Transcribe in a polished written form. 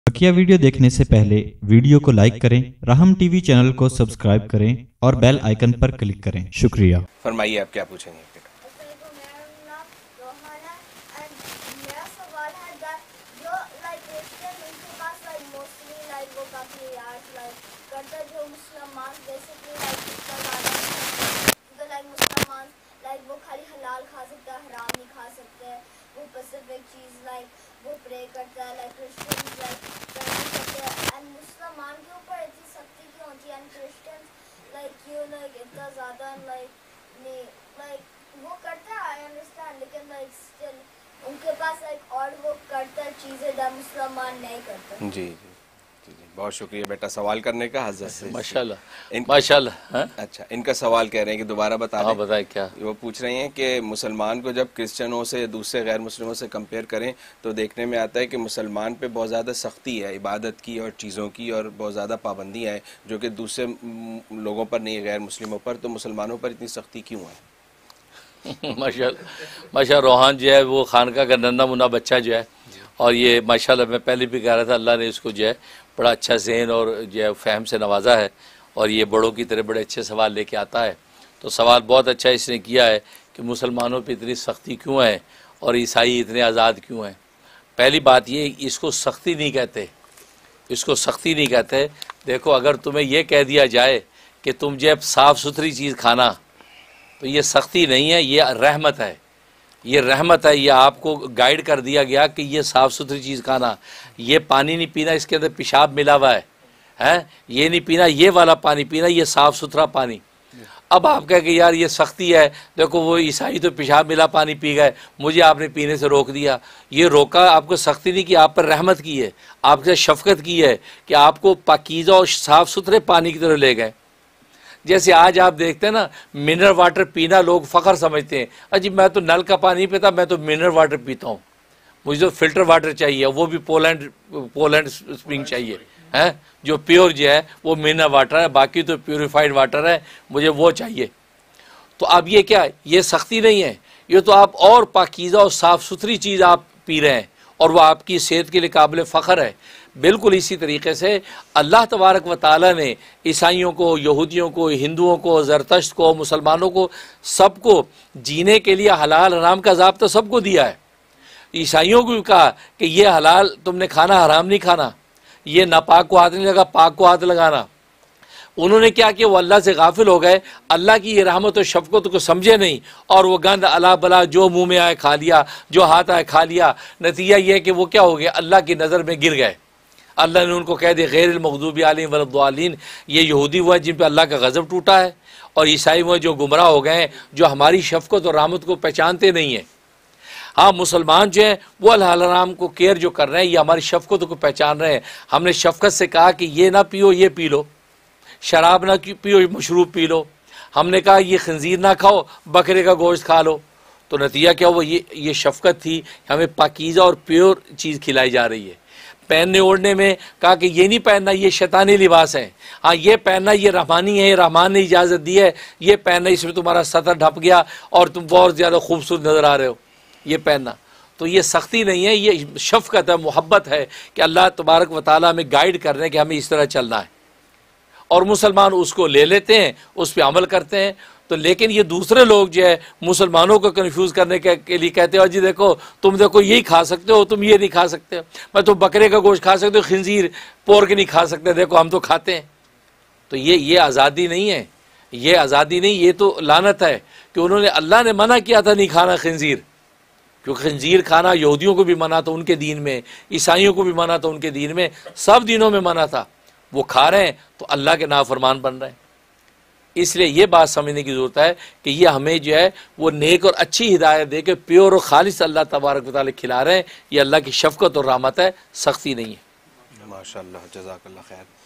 बकिया video देखने से पहले वीडियो को लाइक करें, राहम टीवी चैनल को सब्सक्राइब करें और बेल आइकन पर क्लिक करें। शुक्रिया। फरमाइए, आप क्या पूछेंगे? वो खाली हलाल खा सकता है, हराम नहीं खा सकते। वो स्पेसिफिक चीज़ वो प्रे करता है, क्रिश्चियंस करते हैं। एंड मुसलमान के ऊपर इतनी सख्ती क्यों होती है? एंड क्रिश्चियंस इतना ज़्यादा वो करता है, आई अंडरस्टैंड, लेकिन स्टिल उनके पास और वो करता है चीज़ें जो मुसलमान नहीं करते। जी जी जी जी, बहुत शुक्रिया बेटा सवाल करने का। हज़रत से माशाल्लाह माशाल्लाह। अच्छा, इनका सवाल कह रहे हैं कि दोबारा बता दें। हाँ बताएं क्या। वो पूछ रहे हैं कि मुसलमान को जब क्रिश्चियनों से दूसरे गैर मुस्लिमों से कंपेयर करें तो देखने में आता है कि मुसलमान पे बहुत ज़्यादा सख्ती है इबादत की और चीज़ों की, और बहुत ज़्यादा पाबंदियाँ हैं जो कि दूसरे लोगों पर नहीं है, गैर मुस्लिमों पर। तो मुसलमानों पर इतनी सख्ती क्यों है? माशाल्लाह रोहान जो है वो खानका का नन्ना मुन्ना बच्चा जो है, और ये माशाल्लाह मैं पहले भी कह रहा था, अल्लाह ने इसको जो है बड़ा अच्छा ज़हन और जो है फ़हम से नवाजा है, और ये बड़ों की तरह बड़े अच्छे सवाल लेके आता है। तो सवाल बहुत अच्छा इसने किया है कि मुसलमानों पे इतनी सख्ती क्यों है और ईसाई इतने आज़ाद क्यों हैं। पहली बात ये, इसको सख्ती नहीं कहते, इसको सख्ती नहीं कहते। देखो, अगर तुम्हें यह कह दिया जाए कि तुम जो साफ़ सुथरी चीज़ खाना, तो ये सख्ती नहीं है, ये रहमत है। ये रहमत है, ये आपको गाइड कर दिया गया कि ये साफ़ सुथरी चीज़ खाना, ये पानी नहीं पीना इसके अंदर पेशाब मिला हुआ है, ये नहीं पीना, ये वाला पानी पीना, ये साफ़ सुथरा पानी। अब आप कहें कि यार ये सख्ती है, देखो वो ईसाई तो पेशाब मिला पानी पी गए, मुझे आपने पीने से रोक दिया। ये रोका आपको सख्ती नहीं की, आप पर रहमत की है, आपसे शफकत की है कि आपको पाकीज़ा और साफ़ सुथरे पानी की तरफ ले गए। जैसे आज आप देखते हैं ना, मिनरल वाटर पीना लोग फ़ख्र समझते हैं, अजी मैं तो नल का पानी पीता, मैं तो मिनरल वाटर पीता हूँ, मुझे तो फ़िल्टर वाटर चाहिए, वो भी पोलैंड स्प्रिंग चाहिए, है जो प्योर जो है वो मिनरल वाटर है, बाकी तो प्योरीफाइड वाटर है, मुझे वो चाहिए। तो अब ये क्या है? ये सख्ती नहीं है, ये तो आप और पाकीज़ा और साफ़ सुथरी चीज़ आप पी रहे हैं, और वह आपकी सेहत के लिए काबिल फ़ख्र है। बिल्कुल इसी तरीके से अल्लाह तबारक व तआला ने ईसाइयों को, यहूदियों को, हिंदुओं को, ज़रतश्त को, मुसलमानों को, सबको जीने के लिए हलाल हराम का ज़ाब्ता सबको दिया है। ईसाइयों को भी कहा कि ये हलाल तुमने खाना, हराम नहीं खाना, ये नापाक को हाथ नहीं लगा, पाक को हाथ लगाना। उन्होंने क्या किया? वो अल्लाह से गाफिल हो गए, अल्लाह की ये रहमत और शफ़क़त को समझे नहीं, और वो गंद अला बला जो मुँह में आए खा लिया, जो हाथ आए खा लिया। नतीजा ये है कि वो क्या हो गया? अल्लाह की नज़र में गिर गए। अल्लाह ने उनको कह दिया गैरिल मग़दूबी अलैहिम वलद्दालिन, ये यहूदी हुआ जिन पर अल्लाह का गज़ब टूटा है, और ईसाई हुए जो गुमराह हो गए हैं, जो हमारी शफ़क़त और रहमत को पहचानते नहीं हैं। हाँ, मुसलमान जो हैं वो हलाल हराम को केयर जो कर रहे हैं, ये हमारी शफ़क़त को पहचान रहे हैं। हमने शफ़क़त से कहा कि ये ना पियो, ये पी लो, शराब ना पियो, मशरूब पी लो। हमने कहा ये खंजीर ना खाओ, बकरे का गोश्त खा लो। तो नतीजा क्या हुआ? ये शफ़क़त थी, हमें पाकीज़ा और प्योर चीज़ खिलाई जा रही है। पहनने ओढ़ने में कहा कि ये नहीं पहनना, ये शैतानी लिबास है। हाँ, ये पहनना ये रहमानी है, ये रहमान ने इजाज़त दी है, ये पहनना इसमें तुम्हारा सतर ढप गया और तुम बहुत ज़्यादा खूबसूरत नज़र आ रहे हो, ये पहनना। तो ये सख्ती नहीं है, ये शफ़क़त है, मोहब्बत है कि अल्लाह तबारक व तआला हमें गाइड कर रहे हैं कि हमें इस तरह चलना है, और मुसलमान उसको ले लेते हैं, उस पर अमल करते हैं। तो लेकिन ये दूसरे लोग जो है मुसलमानों को कंफ्यूज करने के लिए कहते हो, जी देखो तुम देखो यही खा सकते हो, तुम ये नहीं खा सकते हो, मैं तो बकरे का गोश्त खा सकते हो, खिंजीर पोर्क नहीं खा सकते, देखो हम तो खाते हैं। तो ये आज़ादी नहीं है, ये आज़ादी नहीं, ये तो लानत है कि उन्होंने, अल्लाह ने मना किया था नहीं खाना खिंजीर, क्योंकि खिंजीर खाना यहूदियों को भी मना था उनके दीन में, ईसाइयों को भी मना था उनके दीन में, सब दिनों में मना था। वो खा रहे हैं तो अल्लाह के नाफरमान बन रहे हैं। इसलिए ये बात समझने की ज़रूरत है कि ये हमें जो है वो नेक और अच्छी हिदायत दे के प्योर और खालिस अल्लाह तबारक व तआला खिला रहे हैं। ये अल्लाह की शफ़क़त और रहमत है, सख्ती नहीं है। माशाअल्लाह, जज़ाकल्लाह खैर।